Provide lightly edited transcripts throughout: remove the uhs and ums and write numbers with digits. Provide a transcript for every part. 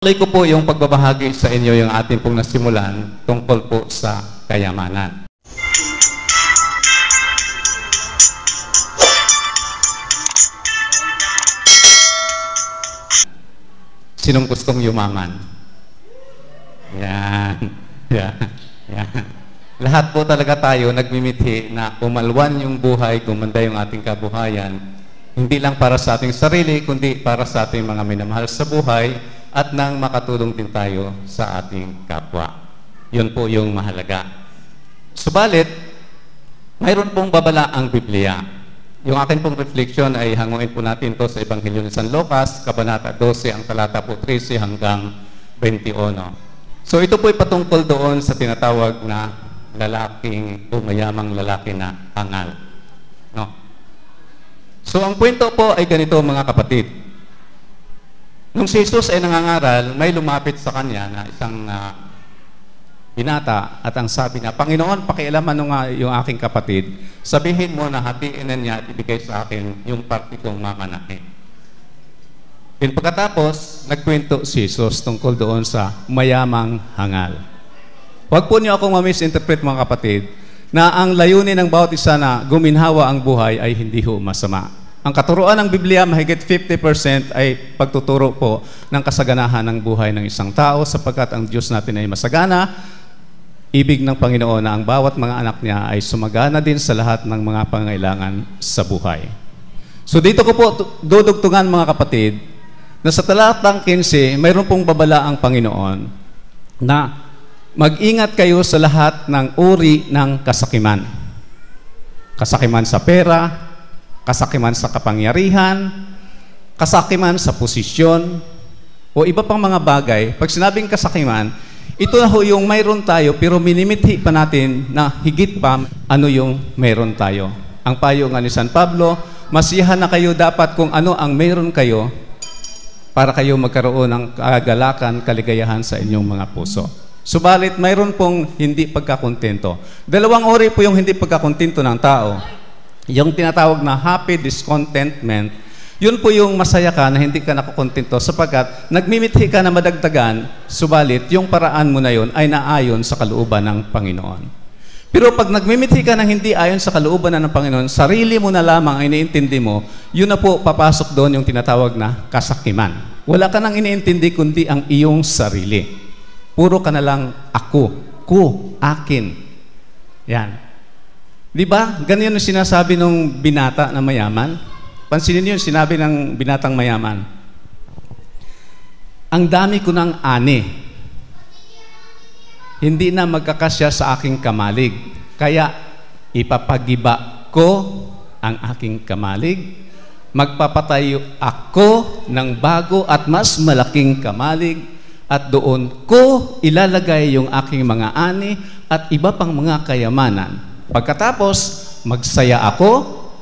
Tuloy ko po yung pagbabahagi sa inyo yung ating pong nasimulan tungkol po sa kayamanan. Sinong gustong yumaman? Yan. Yan. Yan. Lahat po talaga tayo nagmimithi na umalwan yung buhay, gumanda yung ating kabuhayan, hindi lang para sa ating sarili, kundi para sa ating mga minamahal sa buhay, at nang makatulong din tayo sa ating kapwa. Yun po yung mahalaga. Subalit, mayroon pong babala ang Biblia. Yung akin pong reflection ay hanguin po natin to sa Ebanghelyo ni San Lucas, Kabanata 12, ang talata po 13 hanggang 21. So ito po ay patungkol doon sa tinatawag na lalaking, mayamang lalaki na hangal. No? So ang kwento po ay ganito mga kapatid. Nung si Jesus ay nangangaral, may lumapit sa kanya na isang binata at ang sabi niya, Panginoon, pakialaman mo nga yung aking kapatid, sabihin mo na hatiin na niya at ibigay sa akin yung parte kong mamanahin. Then pagkatapos, nagkwento si Jesus tungkol doon sa mayamang hangal. Huwag po niyo akong ma-misinterpret mga kapatid, na ang layunin ng bawat isa na guminhawa ang buhay ay hindi ho masama. Ang katuruan ng Biblia, mahigit 50% ay pagtuturo po ng kasaganahan ng buhay ng isang tao sapagkat ang Diyos natin ay masagana. Ibig ng Panginoon na ang bawat mga anak niya ay sumagana din sa lahat ng mga pangailangan sa buhay. So dito ko po dudugtungan mga kapatid na sa talatang 15, mayroon pong babala ang Panginoon na mag-ingat kayo sa lahat ng uri ng kasakiman. Kasakiman sa pera, kasakiman sa kapangyarihan, kasakiman sa posisyon, o iba pang mga bagay. Pag sinabing kasakiman, ito na ho yung mayroon tayo, pero minimithi pa natin na higit pa ano yung mayroon tayo. Ang payo nga ni San Pablo, masiyahan na kayo dapat kung ano ang mayroon kayo para kayo magkaroon ng kagalakan, kaligayahan sa inyong mga puso. Subalit, mayroon pong hindi pagkakontento. Dalawang uri po yung hindi pagkakontento ng tao. Yung tinatawag na happy discontentment, yun po yung masaya ka na hindi ka nakukontento sapagkat nagmimithi ka na madagdagan, subalit yung paraan mo na yun ay naayon sa kalooban ng Panginoon. Pero pag nagmimithi ka na hindi ayon sa kalooban ng Panginoon, sarili mo na lamang ay iniintindi mo, yun na po papasok doon yung tinatawag na kasakiman. Wala ka nang iniintindi kundi ang iyong sarili. Puro ka na lang ako, ko, akin. Yan. Di ba? Ganyan yung sinasabi ng binata na mayaman. Pansinin niyo yung sinabi ng binatang mayaman. Ang dami ko ng ani. Hindi na magkakasya sa aking kamalig. Kaya ipapagiba ko ang aking kamalig. Magpapatayo ako ng bago at mas malaking kamalig. At doon ko ilalagay yung aking mga ani at iba pang mga kayamanan. Pagkatapos, magsaya ako,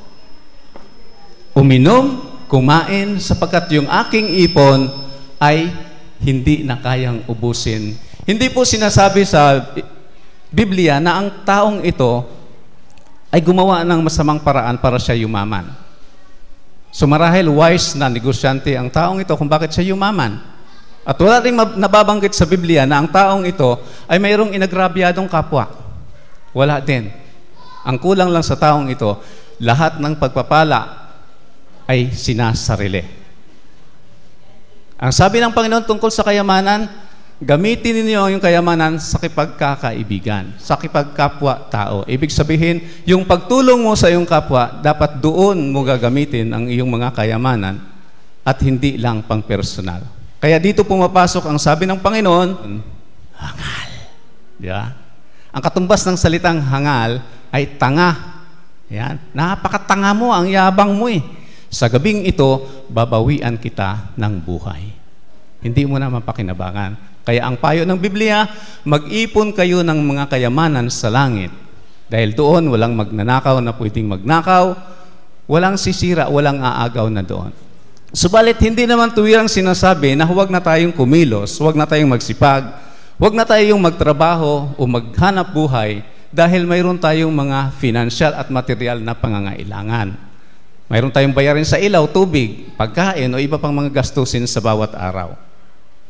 uminom, kumain, sapagkat yung aking ipon ay hindi na kayang ubusin. Hindi po sinasabi sa Biblia na ang taong ito ay gumawa ng masamang paraan para siya yumaman. So marahil wise na negosyante ang taong ito kung bakit siya yumaman. At wala rin nababanggit sa Biblia na ang taong ito ay mayroong inagrabyadong kapwa. Wala din. Ang kulang lang sa taong ito, lahat ng pagpapala ay sinasarili. Ang sabi ng Panginoon tungkol sa kayamanan, gamitin ninyo yung kayamanan sa kipagkakaibigan, sa kipagkapwa-tao. Ibig sabihin, yung pagtulong mo sa iyong kapwa, dapat doon mo gagamitin ang iyong mga kayamanan at hindi lang pang-personal. Kaya dito pumapasok ang sabi ng Panginoon, hangal. Yeah. Ang katumbas ng salitang hangal ay tanga. Yan. Napakatanga mo, ang yabang mo eh. Sa gabing ito, babawian kita ng buhay. Hindi mo na mapakinabangan. Kaya ang payo ng Biblia, mag-ipon kayo ng mga kayamanan sa langit. Dahil doon, walang magnanakaw na pwedeng magnakaw, walang sisira, walang aagaw na doon. Subalit, hindi naman tuwirang sinasabi na huwag na tayong kumilos, huwag na tayong magsipag, huwag na tayong magtrabaho o maghanap buhay dahil mayroon tayong mga financial at material na pangangailangan. Mayroon tayong bayarin sa ilaw, tubig, pagkain o iba pang mga gastusin sa bawat araw.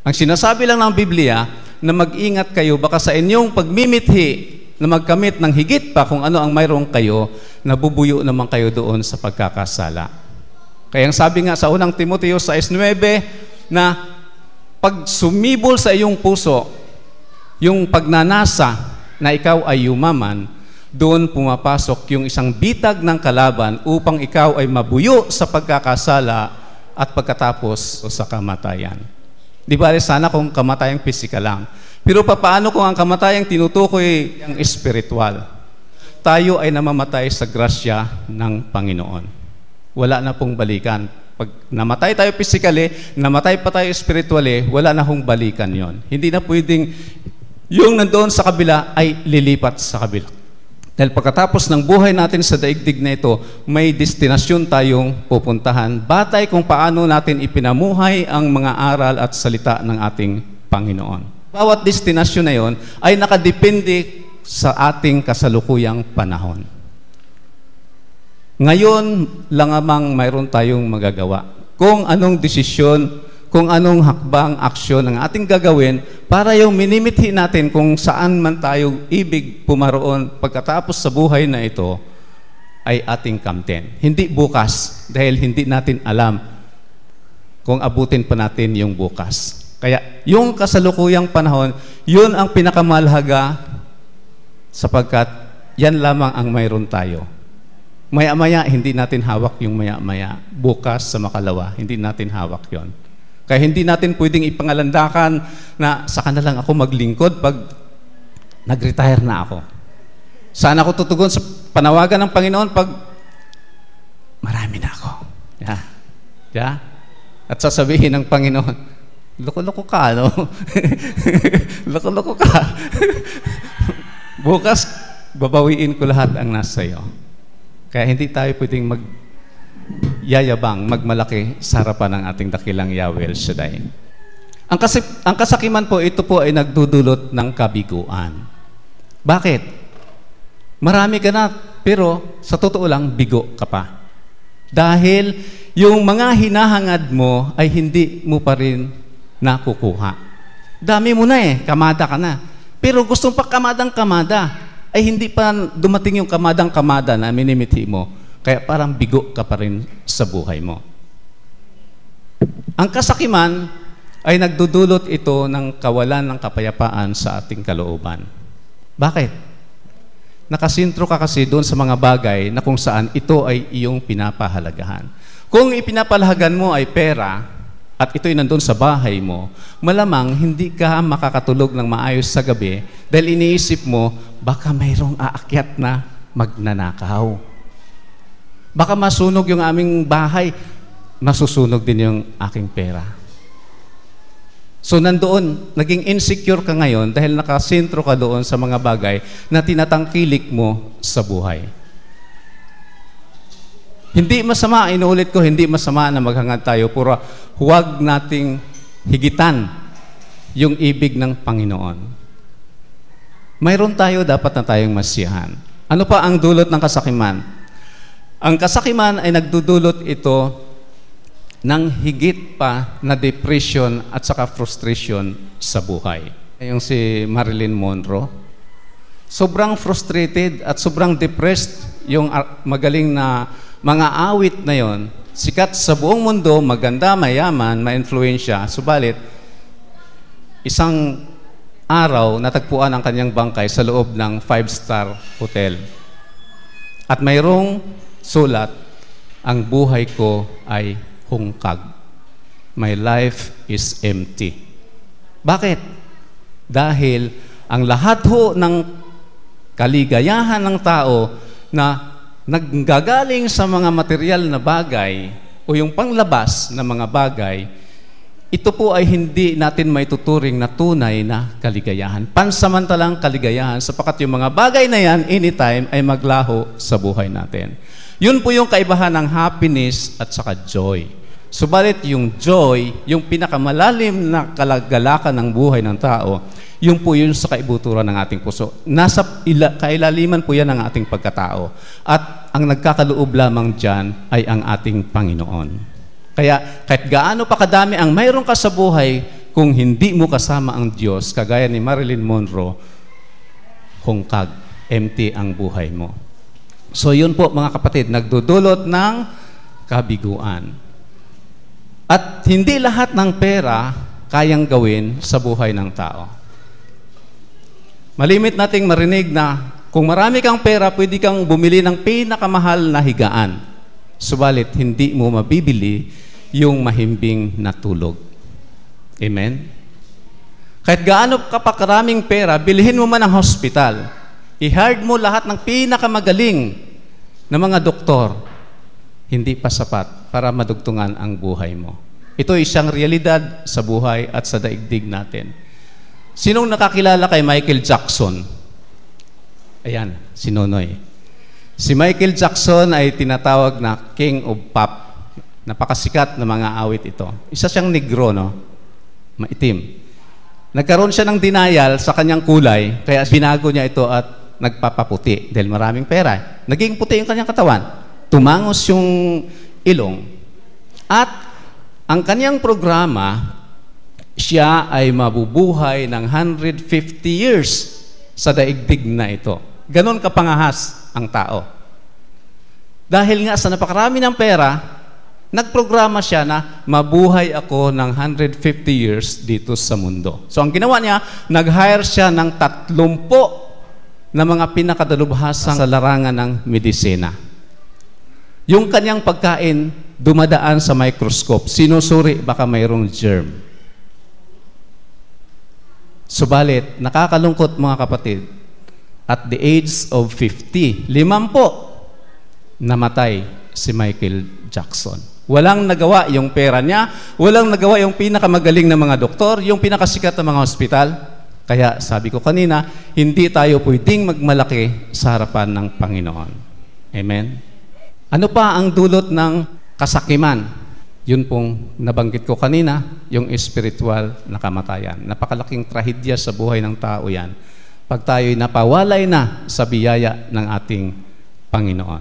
Ang sinasabi lang ng Biblia na mag-ingat kayo baka sa inyong pagmimithi na magkamit ng higit pa kung ano ang mayroong kayo, nabubuyo naman kayo doon sa pagkakasala. Kaya ang sabi nga sa unang Timoteo 6:9 na pag sumibol sa iyong puso yung pagnanasa na ikaw ay yumaman, doon pumapasok yung isang bitag ng kalaban upang ikaw ay mabuyo sa pagkakasala at pagkatapos sa kamatayan. Di ba sana kung kamatayang pisikal lang. Pero paano kung ang kamatayang tinutukoy ang espiritual? Tayo ay namamatay sa grasya ng Panginoon. Wala na pong balikan. Pag namatay tayo physically, namatay pa tayo spiritually, wala na hong balikan yon. Hindi na pwedeng yung nandoon sa kabila ay lilipat sa kabila. Dahil pagkatapos ng buhay natin sa daigdig na ito, may destinasyon tayong pupuntahan, batay kung paano natin ipinamuhay ang mga aral at salita ng ating Panginoon. Bawat destinasyon na yon ay nakadepende sa ating kasalukuyang panahon. Ngayon lang amang mayroon tayong magagawa. Kung anong desisyon, kung anong hakbang, aksyon ang ating gagawin para yung minimithi natin kung saan man tayo ibig pumaroon pagkatapos sa buhay na ito ay ating kamten. Hindi bukas dahil hindi natin alam kung abutin pa natin yung bukas. Kaya yung kasalukuyang panahon, yun ang pinakamalhaga sapagkat yan lamang ang mayroon tayo. Maya-maya, hindi natin hawak yung maya-maya. Bukas sa makalawa, hindi natin hawak yon. Kaya hindi natin pwedeng ipangalandakan na saka na lang ako maglingkod pag nag-retire na ako. Saan ako tutugon sa panawagan ng Panginoon pag marami na ako. Yeah? At sasabihin ng Panginoon, loko-loko ka, no? Loko-loko ka. Bukas, babawiin ko lahat ang nasa iyo. Kaya hindi tayo pwedeng yayabang, magmalaki sa harapan ng ating dakilang Yahweh El Shaddai. Ang kasakiman po, ito po ay nagdudulot ng kabiguan. Bakit? Marami ka na, pero sa totoo lang, bigo ka pa. Dahil yung mga hinahangad mo ay hindi mo pa rin nakukuha. Dami mo na kamada ka na. Pero gusto pa kamadang-kamada, ay hindi pa dumating yung kamadang-kamada na minimithi mo. Kaya parang bigo ka pa rin sa buhay mo. Ang kasakiman ay nagdudulot ito ng kawalan ng kapayapaan sa ating kalooban. Bakit? Nakasintro ka kasi doon sa mga bagay na kung saan ito ay iyong pinapahalagahan. Kung ipinapalagahan mo ay pera at ito'y nandun sa bahay mo, malamang hindi ka makakatulog ng maayos sa gabi dahil iniisip mo, baka mayroong aakyat na magnanakaw. Baka masunog yung aming bahay, masusunog din yung aking pera. So nandoon, naging insecure ka ngayon dahil nakasentro ka doon sa mga bagay na tinatangkilik mo sa buhay. Hindi masama, inuulit ko, hindi masama na maghangad tayo, pero huwag nating higitan yung ibig ng Panginoon. Mayroon tayo, dapat na tayong masiyahan. Ano pa ang dulot ng kasakiman? Ang kasakiman ay nagdudulot ito ng higit pa na depression at saka frustration sa buhay. Yung si Marilyn Monroe, sobrang frustrated at sobrang depressed yung magaling na mga awit na yon. Sikat sa buong mundo, maganda, mayaman, ma-influensya. Subalit, isang araw natagpuan ang kanyang bangkay sa loob ng 5-star hotel. At mayroong sulat, ang buhay ko ay hungkag. My life is empty. Bakit? Dahil ang lahat ho ng kaligayahan ng tao na naggagaling sa mga material na bagay o yung panglabas na mga bagay, ito po ay hindi natin maituturing na tunay na kaligayahan. Pansamantalang kaligayahan sapagkat yung mga bagay na yan, anytime, ay maglaho sa buhay natin. Yun po yung kaibahan ng happiness at saka joy. Subalit yung joy, yung pinakamalalim na kalagalakan ng buhay ng tao, yung po yun sa kaibuturan ng ating puso. Nasa kailaliman po yan ng ating pagkatao. At ang nagkakaloob lamang dyan ay ang ating Panginoon. Kaya kahit gaano pa kadami ang mayroon ka sa buhay, kung hindi mo kasama ang Diyos, kagaya ni Marilyn Monroe, hungkag, empty ang buhay mo. So yun po mga kapatid, nagdudulot ng kabiguan. At hindi lahat ng pera kayang gawin sa buhay ng tao. Malimit nating marinig na kung marami kang pera, pwede kang bumili ng pinakamahal na higaan. Subalit, hindi mo mabibili yung mahimbing na tulog. Amen? Kahit gaano ka pa karaming pera, bilhin mo man ang hospital. I-hire mo lahat ng pinakamagaling na mga doktor. Hindi pa sapat para madugtungan ang buhay mo. Ito ay isang realidad sa buhay at sa daigdig natin. Sinong nakakilala kay Michael Jackson? Ayan, si Nonoy. Si Michael Jackson ay tinatawag na King of Pop. Napakasikat na mga awit ito. Isa siyang negro, no? Maitim. Nagkaroon siya ng denial sa kanyang kulay, kaya binago niya ito at nagpapaputi dahil maraming pera. Naging puti yung kanyang katawan. Tumangos yung ilong. At ang kanyang programa, siya ay mabubuhay ng 150 years sa daigdig na ito. Ganon kapangahas ang tao. Dahil nga sa napakarami ng pera, nagprograma siya na mabuhay ako ng 150 years dito sa mundo. So ang ginawa niya, nag-hire siya ng 30 na mga pinakadalubhasang sa larangan ng medisina. Yung kanyang pagkain, dumadaan sa microscope. Sinusuri, baka mayroong germ. Subalit, nakakalungkot mga kapatid, at the age of 50, 50, namatay si Michael Jackson. Walang nagawa yung pera niya, walang nagawa yung pinakamagaling na mga doktor, yung pinakasikat na mga hospital. Kaya sabi ko kanina, hindi tayo pwedeng magmalaki sa harapan ng Panginoon. Amen? Ano pa ang dulot ng kasakiman? Yun pong nabanggit ko kanina, yung spiritual na kamatayan. Napakalaking trahedya sa buhay ng tao yan pag tayo'y napawalay na sa biyaya ng ating Panginoon.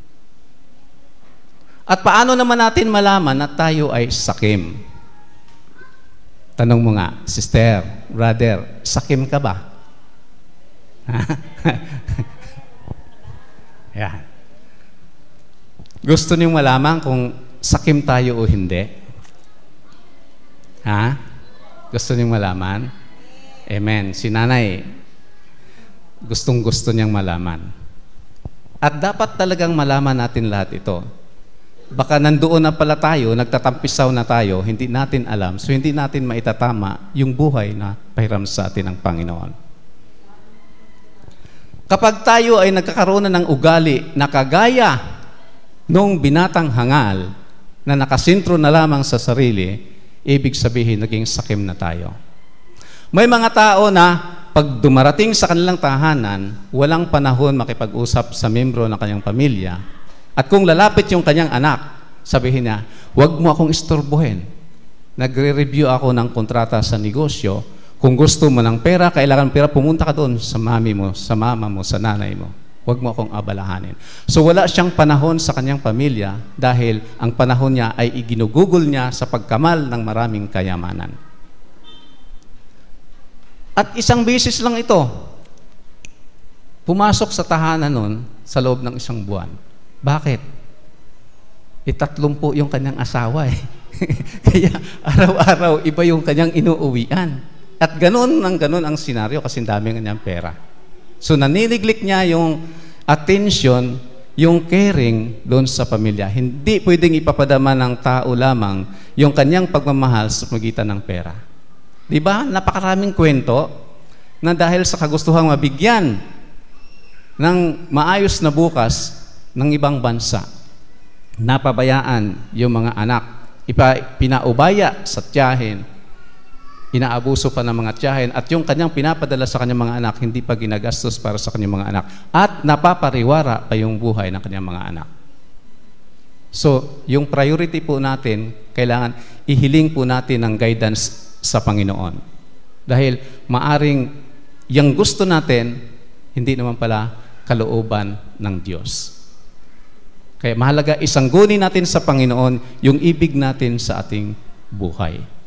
At paano naman natin malaman na tayo ay sakim? Tanong mo nga, sister, brother, sakim ka ba? Yan. Gusto niyong malaman kung sakim tayo o hindi? Ha? Gusto niyong malaman? Amen. Si nanay, gustong-gusto niyang malaman. At dapat talagang malaman natin lahat ito. Baka nandoon na pala tayo, nagtatampisaw na tayo, hindi natin alam, so hindi natin maitatama yung buhay na pahiram sa atin ng Panginoon. Kapag tayo ay nagkakaroon na ng ugali na kagaya nung binatang hangal na nakasintro na lamang sa sarili, ibig sabihin naging sakim na tayo. May mga tao na pag dumarating sa kanilang tahanan, walang panahon makipag-usap sa membro ng kanyang pamilya. At kung lalapit yung kanyang anak, sabihin niya, huwag mo akong istorbohin. Nagre-review ako ng kontrata sa negosyo. Kung gusto mo ng pera, kailangan pera, pumunta ka doon sa mami mo, sa mama mo, sa nanay mo. Huwag mo akong abalahanin. So wala siyang panahon sa kanyang pamilya dahil ang panahon niya ay iginugugol niya sa pagkamal ng maraming kayamanan. At isang beses lang ito, pumasok sa tahanan nun sa loob ng isang buwan. Bakit? 30 yung kanyang asawa eh. Kaya araw-araw iba yung kanyang inuuwian. At ganun ang senaryo kasi dami ng kanyang pera. So naniniglik niya yung attention, yung caring doon sa pamilya. Hindi pwedeng ipapadama ng tao lamang yung kanyang pagmamahal sa pagitan ng pera. Di ba? Napakaraming kwento na dahil sa kagustuhang mabigyan ng maayos na bukas ng ibang bansa, napabayaan yung mga anak, pinaubaya sa tiyahin, inaabuso pa ng mga tiyahin, at yung kanyang pinapadala sa kanyang mga anak, hindi pa ginagastos para sa kanyang mga anak, at napapariwara pa yung buhay ng kanyang mga anak. So, yung priority po natin, kailangan ihiling po natin ng guidance sa Panginoon. Dahil maaring yung gusto natin, hindi naman pala kalooban ng Diyos. Kaya mahalaga, isangguni natin sa Panginoon yung ibig natin sa ating buhay.